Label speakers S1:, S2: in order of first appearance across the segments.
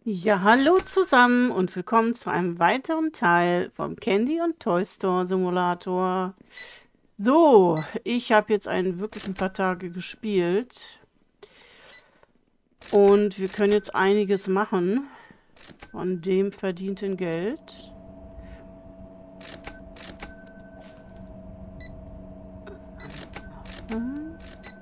S1: Ja, hallo zusammen und willkommen zu einem weiteren Teil vom Candy und Toy Store Simulator. So, ich habe jetzt wirklich ein paar Tage gespielt und wir können jetzt einiges machen von dem verdienten Geld. Hm.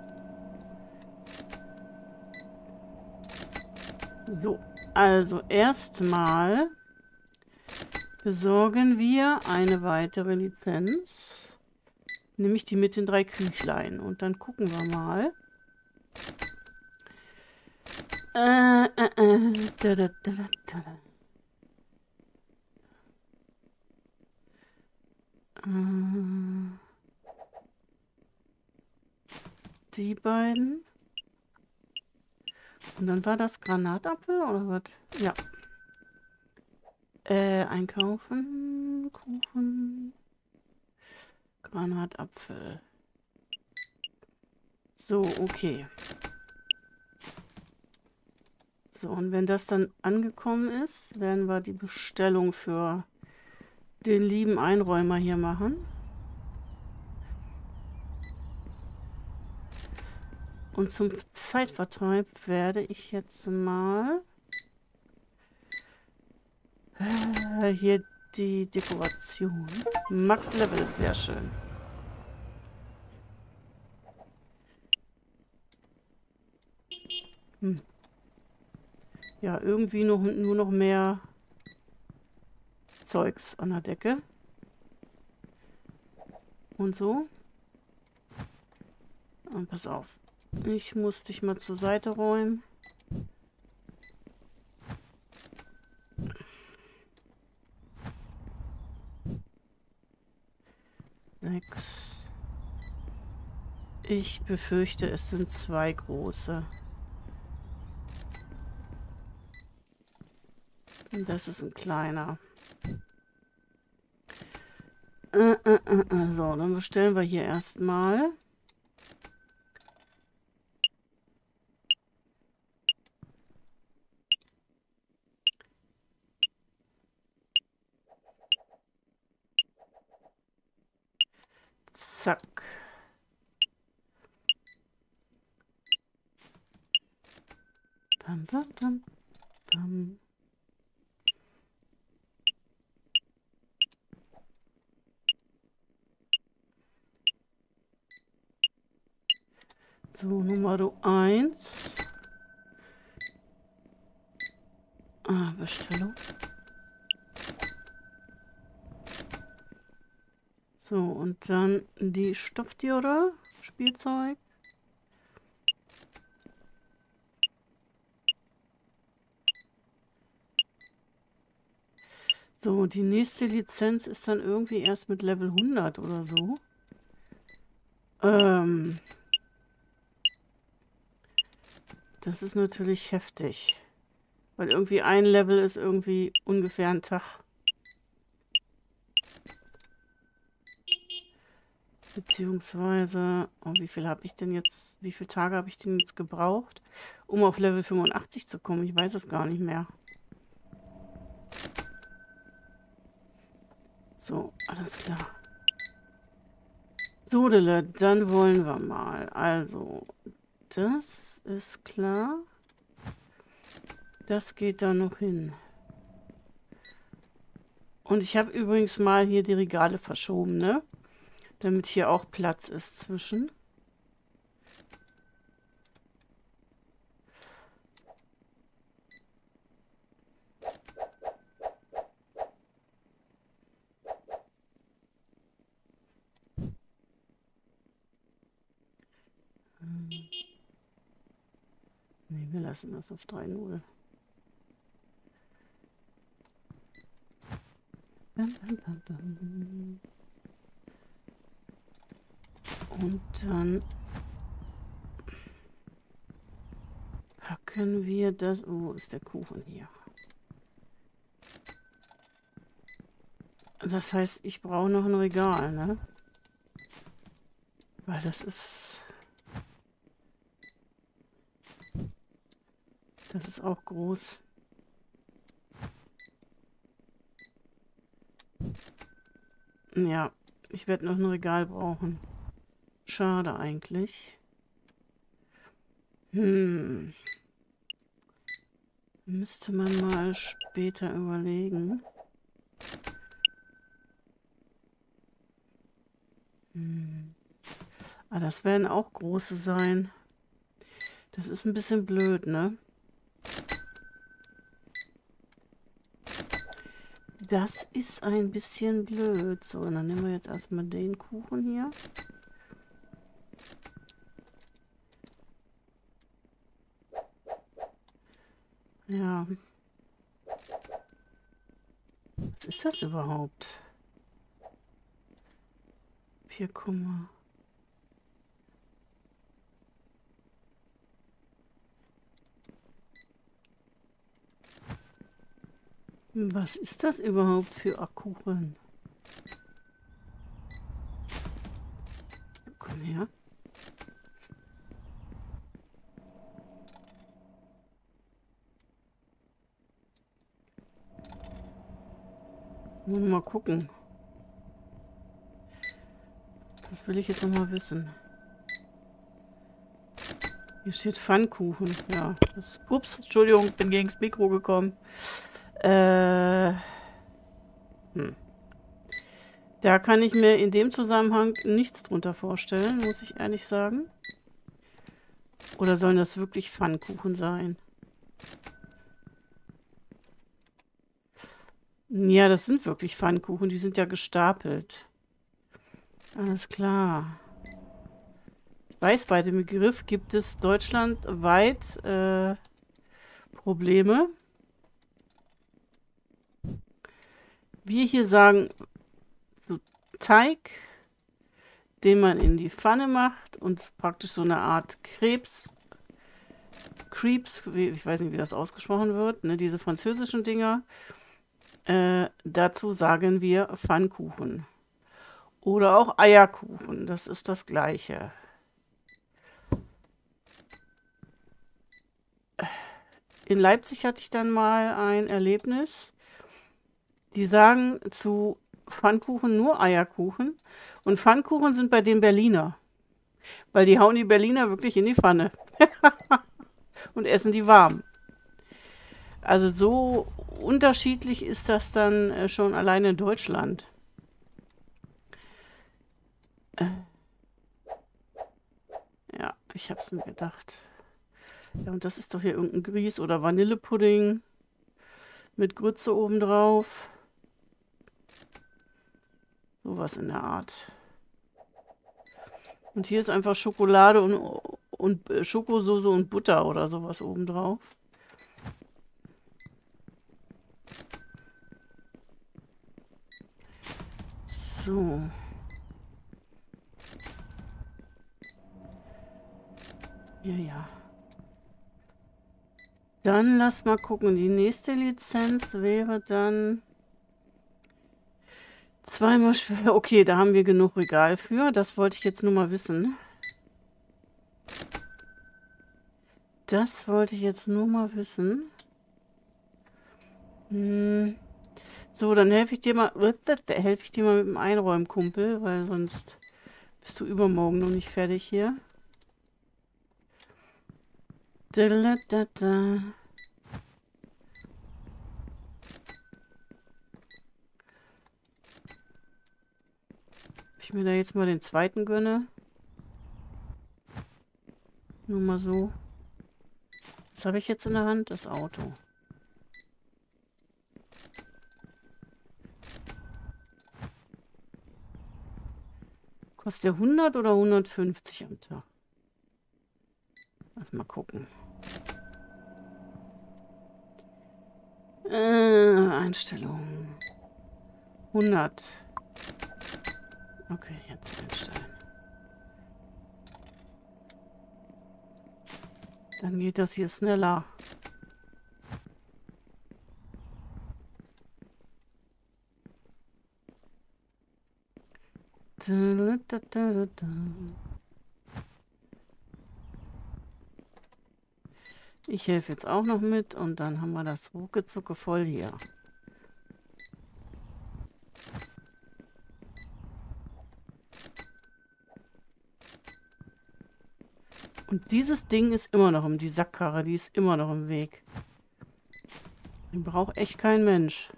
S1: So, also erstmal besorgen wir eine weitere Lizenz, nämlich die mit den 3 Küchlein, und dann gucken wir mal. Da, da, da, da, da. Die beiden. Und dann war das Granatapfel oder was? Ja. Einkaufen, Kuchen, Granatapfel. So, okay. So, und wenn das dann angekommen ist, werden wir die Bestellung für den lieben Einräumer hier machen. Und zum Zeitvertreib werde ich jetzt mal hier die Dekoration. Max Level, sehr schön. Hm. Ja, irgendwie nur noch mehr Zeugs an der Decke. Und so. Und pass auf. Ich muss dich mal zur Seite räumen. Sechs. Ich befürchte, es sind 2 große. Und das ist ein kleiner. So, dann bestellen wir hier erstmal. Zack. Bam, bam, bam, bam. So, Nummer 1. Bestellung. So, und dann die Stofftiere, Spielzeug. So, die nächste Lizenz ist dann irgendwie erst mit Level 100 oder so. Das ist natürlich heftig. Weil irgendwie ein Level ist irgendwie ungefähr ein Tag. Beziehungsweise, oh, wie viel habe ich denn jetzt, wie viele Tage habe ich denn jetzt gebraucht, um auf Level 85 zu kommen? Ich weiß es gar nicht mehr. So, alles klar. So, Dille, dann wollen wir mal. Also, das ist klar. Das geht da noch hin. Und ich habe übrigens mal hier die Regale verschoben, ne? Damit hier auch Platz ist zwischen. Ne, wir lassen das auf 3:0. Bam, bam, bam, bam. Und dann packen wir das. Wo ist der Kuchen hier? Das heißt, ich brauche noch ein Regal, ne? Weil das ist. Das ist auch groß. Ja, ich werde noch ein Regal brauchen. Schade eigentlich. Müsste man mal später überlegen. Ah, das werden auch große sein. Das ist ein bisschen blöd, ne? Das ist ein bisschen blöd. So, dann nehmen wir jetzt erstmal den Kuchen hier. Ja. Was ist das überhaupt? 4, was ist das überhaupt für Akuchen? Komm her. Mal gucken. Das will ich jetzt noch mal wissen. Hier steht Pfannkuchen. Ja. Ups, Entschuldigung, bin gegen das Mikro gekommen. Da kann ich mir in dem Zusammenhang nichts drunter vorstellen, muss ich ehrlich sagen. Oder sollen das wirklich Pfannkuchen sein? Ja, das sind wirklich Pfannkuchen. Die sind ja gestapelt. Alles klar. Ich weiß, bei dem Begriff gibt es deutschlandweit Probleme. Wir hier sagen so Teig, den man in die Pfanne macht und praktisch so eine Art Crepes, ich weiß nicht, wie das ausgesprochen wird, ne, diese französischen Dinger. Dazu sagen wir Pfannkuchen. Oder auch Eierkuchen, das ist das Gleiche. In Leipzig hatte ich dann mal ein Erlebnis. Die sagen zu Pfannkuchen nur Eierkuchen. Und Pfannkuchen sind bei den Berliner. Weil die hauen die Berliner wirklich in die Pfanne. Und essen die warm. Also so unterschiedlich ist das dann schon alleine in Deutschland. Ja, ich habe es mir gedacht. Ja, und das ist doch hier irgendein Grieß- oder Vanillepudding mit Grütze obendrauf. Sowas in der Art. Und hier ist einfach Schokolade und Schokosoße und Butter oder sowas obendrauf. So. Ja, ja. Dann lass mal gucken. Die nächste Lizenz wäre dann zweimal schwer. Okay, da haben wir genug Regal für. Das wollte ich jetzt nur mal wissen. Das wollte ich jetzt nur mal wissen. So, dann helfe ich dir mal. Helfe ich dir mal mit dem Einräumen, Kumpel, weil sonst bist du übermorgen noch nicht fertig hier. Da. Ob ich mir da jetzt mal den zweiten gönne. Nur mal so. Was habe ich jetzt in der Hand? Das Auto. Kostet der 100 oder 150 am Tag? Lass mal gucken. Einstellungen. 100. Okay, jetzt einstellen. Dann geht das hier schneller. Ich helfe jetzt auch noch mit und dann haben wir das ruckezucke voll hier. Und dieses Ding ist immer noch die Sackkarre, die ist immer noch im Weg. Die braucht echt kein Mensch.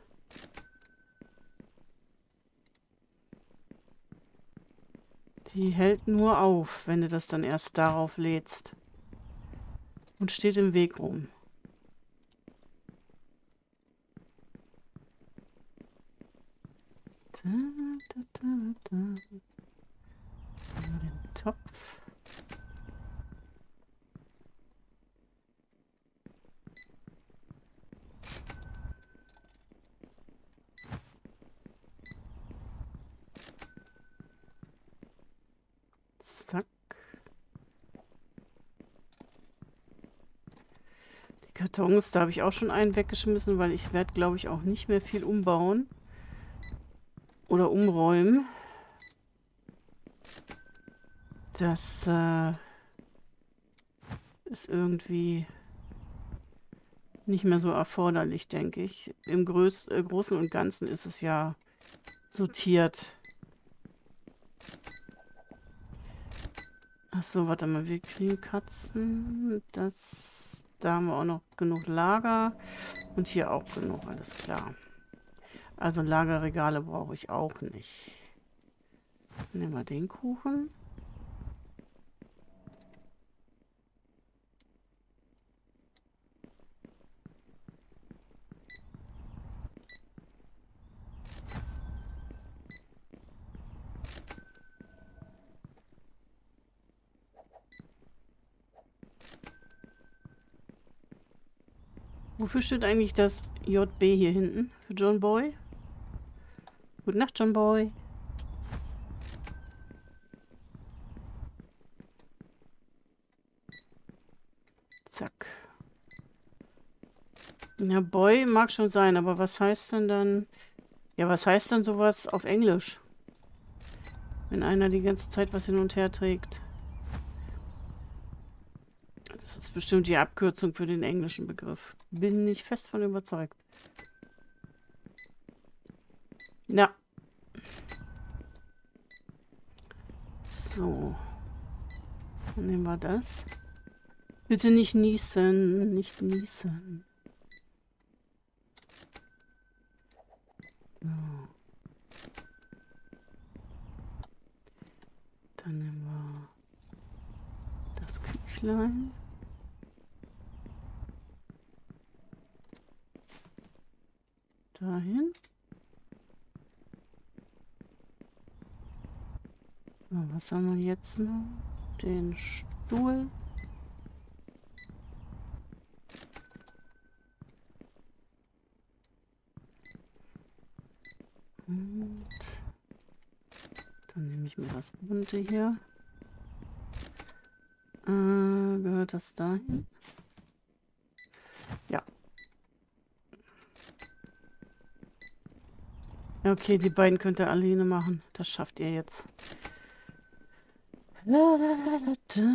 S1: Die hält nur auf, wenn du das dann erst darauf lädst. Und steht im Weg rum. Da, da, da, da. Den Topf. Zack. Die Kartons, da habe ich auch schon einen weggeschmissen, weil ich werde, glaube ich, auch nicht mehr viel umbauen. Oder umräumen. Das ist irgendwie nicht mehr so erforderlich, denke ich. Im Großen und Ganzen ist es ja sortiert. Achso, warte mal, wir kriegen Katzen. Da haben wir auch noch genug Lager. Und hier auch genug, alles klar. Also Lagerregale brauche ich auch nicht. Nehmen wir den Kuchen. Wofür steht eigentlich das JB hier hinten? Für John Boy? Gute Nacht, John Boy. Zack. Ja, Boy mag schon sein, aber was heißt denn dann... Ja, was heißt denn sowas auf Englisch? Wenn einer die ganze Zeit was hin und her trägt. Das ist bestimmt die Abkürzung für den englischen Begriff. Bin ich fest von überzeugt. Ja. So. Dann nehmen wir das. Bitte nicht niesen. Nicht niesen. So. Dann nehmen wir das Küchlein. Dahin. So, was haben wir jetzt noch? Den Stuhl. Und dann nehme ich mir das bunte hier. Gehört das dahin? Ja. Okay, die beiden könnt ihr alleine machen. Das schafft ihr jetzt. La, la, la, la, da.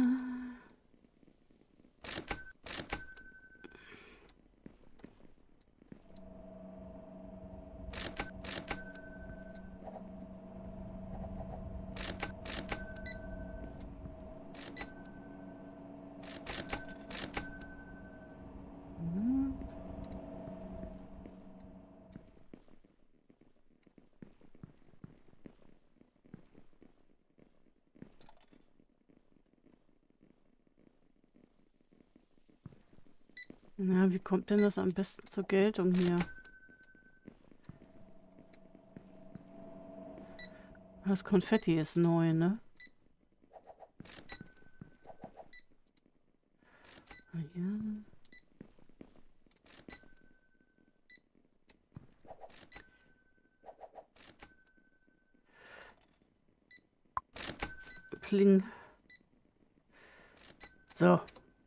S1: Na, wie kommt denn das am besten zur Geltung hier? Das Konfetti ist neu, ne? Hier. Pling. So.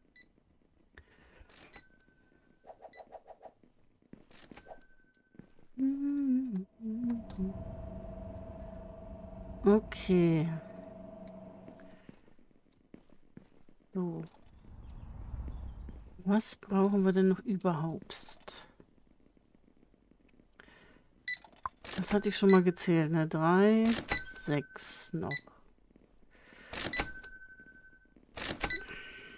S1: Okay. So. Was brauchen wir denn noch überhaupt? Das hatte ich schon mal gezählt, ne? 3, 6 noch.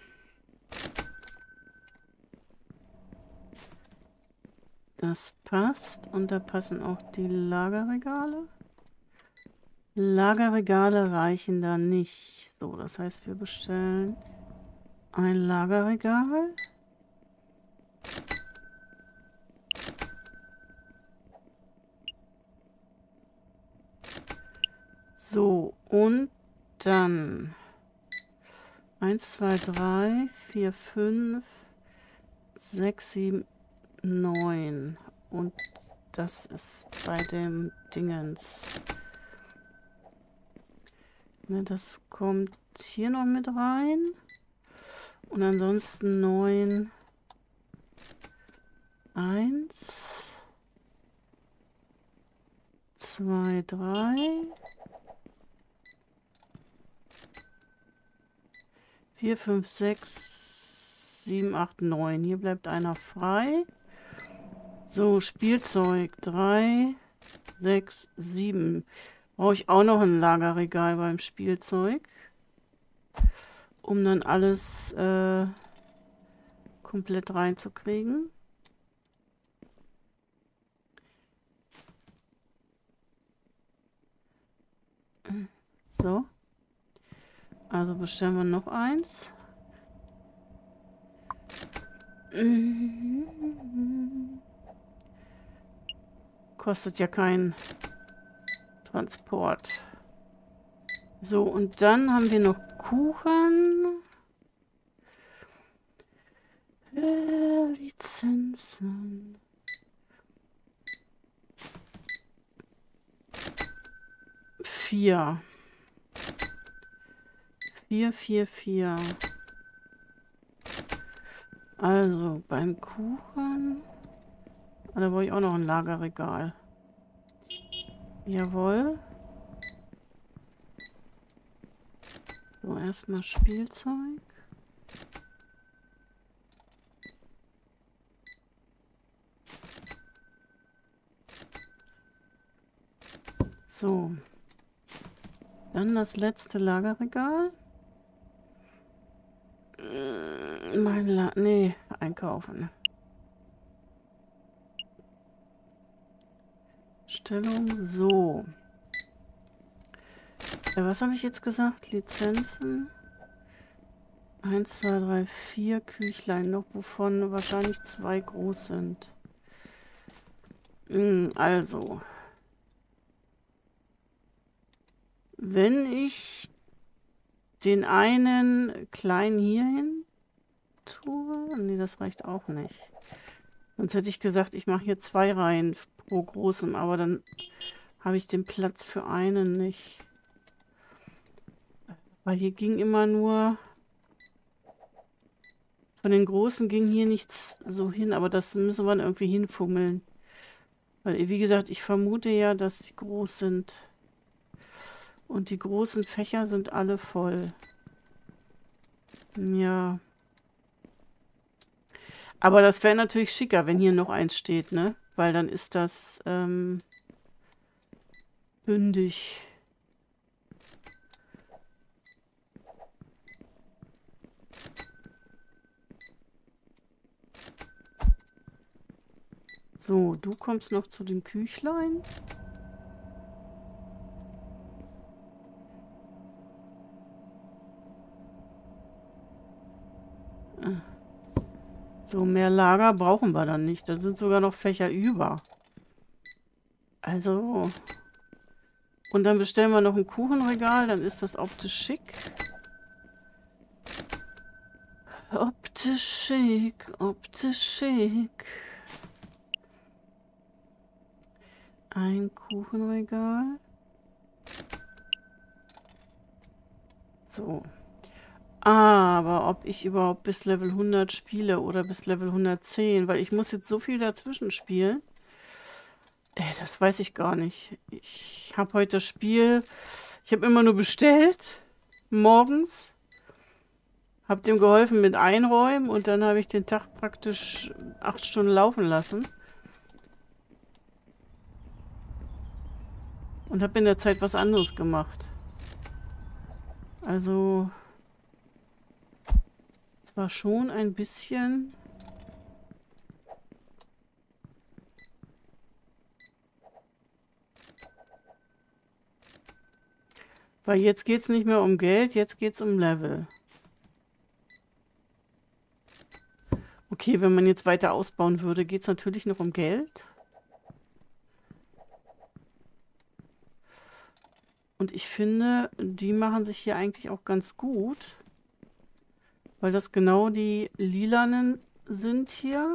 S1: Das passt. Und da passen auch die Lagerregale. Lagerregale reichen da nicht. So, das heißt, wir bestellen ein Lagerregal. So, und dann 1, 2, 3, 4, 5, 6, 7, 9. Und das ist bei dem Dingens. Ne, das kommt hier noch mit rein. Und ansonsten 9. 1, 2, 3, 4, 5, 6, 7, 8, 9. Hier bleibt einer frei. So, Spielzeug 3, 6, 7. Brauche ich auch noch ein Lagerregal beim Spielzeug, um dann alles komplett reinzukriegen. So. Also bestellen wir noch eins. Kostet ja keinen Transport. So, und dann haben wir noch Kuchen. Lizenzen. 4. 4, 4, 4. Also beim Kuchen. Ah, da brauche ich auch noch ein Lagerregal. Jawohl. So, erstmal Spielzeug. So. Dann das letzte Lagerregal. Nee, einkaufen. Stellung, so. Was habe ich jetzt gesagt? Lizenzen. 1, 2, 3, 4 Küchlein noch, wovon wahrscheinlich 2 groß sind. Also. Wenn ich den einen kleinen hier hin tue. Nee, das reicht auch nicht. Sonst hätte ich gesagt, ich mache hier 2 Reihen pro großem, aber dann habe ich den Platz für einen nicht. Weil hier ging immer nur... Von den großen ging hier nichts so hin, aber das müssen wir dann irgendwie hinfummeln. Weil, wie gesagt, ich vermute ja, dass die groß sind. Und die großen Fächer sind alle voll. Ja. Aber das wäre natürlich schicker, wenn hier noch eins steht, ne? Weil dann ist das bündig. So, du kommst noch zu den Küchlein. So, mehr Lager brauchen wir dann nicht. Da sind sogar noch Fächer über. Also. Und dann bestellen wir noch ein Kuchenregal, dann ist das optisch schick. Optisch schick, optisch schick. Ein Kuchenregal. So. Aber ob ich überhaupt bis Level 100 spiele oder bis Level 110, weil ich muss jetzt so viel dazwischen spielen. Das weiß ich gar nicht. Ich habe heute das Spiel, ich habe immer nur bestellt, morgens. Habe dem geholfen mit Einräumen und dann habe ich den Tag praktisch 8 Stunden laufen lassen. Und habe in der Zeit was anderes gemacht. Also, es war schon ein bisschen Weil jetzt geht es nicht mehr um Geld, jetzt geht es um Level. Okay, wenn man jetzt weiter ausbauen würde, geht es natürlich noch um Geld. Und ich finde, die machen sich hier eigentlich auch ganz gut. Weil das genau die lilanen sind hier.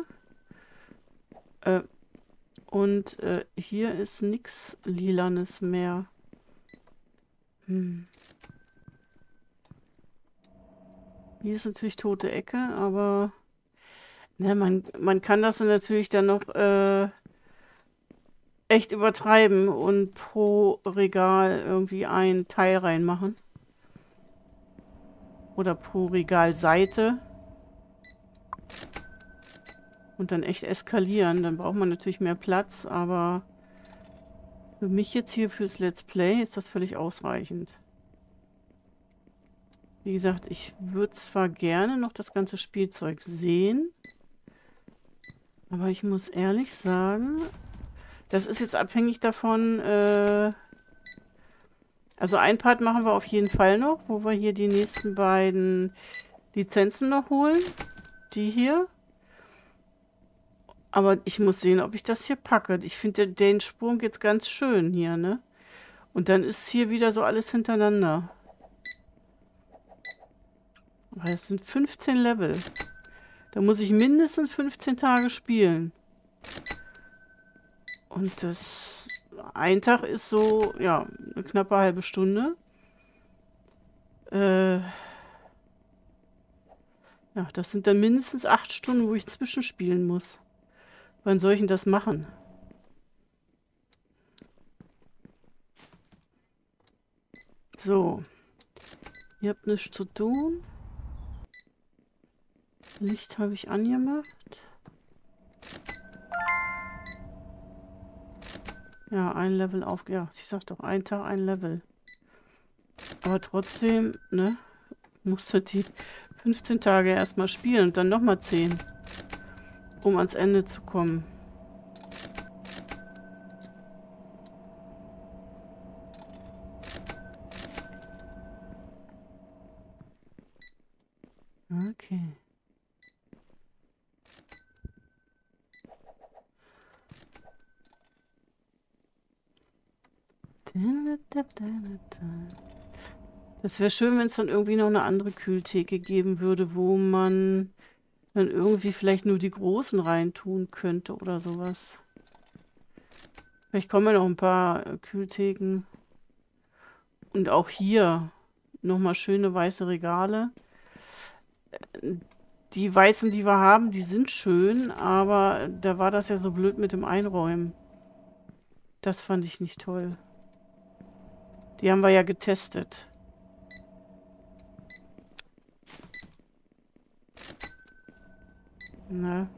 S1: Und hier ist nichts Lilanes mehr. Hier ist natürlich tote Ecke, aber ne, man kann das dann natürlich dann noch echt übertreiben und pro Regal irgendwie ein Teil reinmachen. Oder pro Regalseite. Und dann echt eskalieren. Dann braucht man natürlich mehr Platz, aber für mich jetzt hier fürs Let's Play ist das völlig ausreichend. Wie gesagt, ich würde zwar gerne noch das ganze Spielzeug sehen, aber ich muss ehrlich sagen, das ist jetzt abhängig davon, also ein Part machen wir auf jeden Fall noch, wo wir hier die nächsten beiden Lizenzen noch holen. Die hier. Aber ich muss sehen, ob ich das hier packe. Ich finde den Sprung jetzt ganz schön hier, ne? Und dann ist hier wieder so alles hintereinander. Aber das sind 15 Level. Da muss ich mindestens 15 Tage spielen. Und das... Ein Tag ist so, ja, eine knappe halbe Stunde. Ja, das sind dann mindestens 8 Stunden, wo ich zwischenspielen muss. Wann soll ich denn das machen? So. Ihr habt nichts zu tun. Licht habe ich angemacht. Ja, ein Level auf... Ja, ich sag doch, ein Tag, ein Level. Aber trotzdem, ne? Musst du die 15 Tage erstmal spielen und dann nochmal 10. Um ans Ende zu kommen. Okay. Das wäre schön, wenn es dann irgendwie noch eine andere Kühltheke geben würde, wo man dann irgendwie vielleicht nur die großen reintun könnte oder sowas. Vielleicht kommen ja noch ein paar Kühltheken. Und auch hier nochmal schöne weiße Regale. Die weißen, die wir haben, die sind schön, aber da war das ja so blöd mit dem Einräumen. Das fand ich nicht toll. Die haben wir ja getestet. Ne?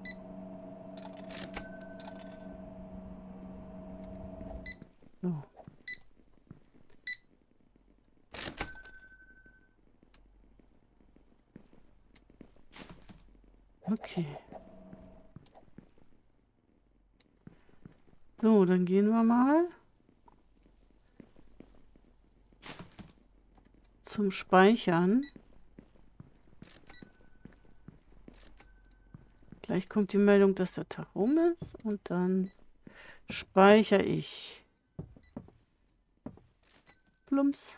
S1: So. Okay. So, dann gehen wir mal zum Speichern. Gleich kommt die Meldung, dass der Tag rum ist und dann speichere ich. Plumps.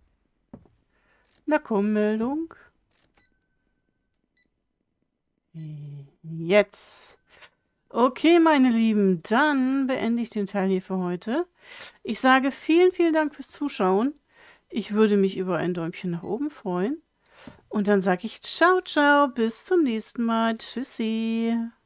S1: Na komm, Meldung. Jetzt. Okay, meine Lieben, dann beende ich den Teil hier für heute. Ich sage vielen, vielen Dank fürs Zuschauen. Ich würde mich über ein Däumchen nach oben freuen. Und dann sage ich ciao, ciao, bis zum nächsten Mal. Tschüssi.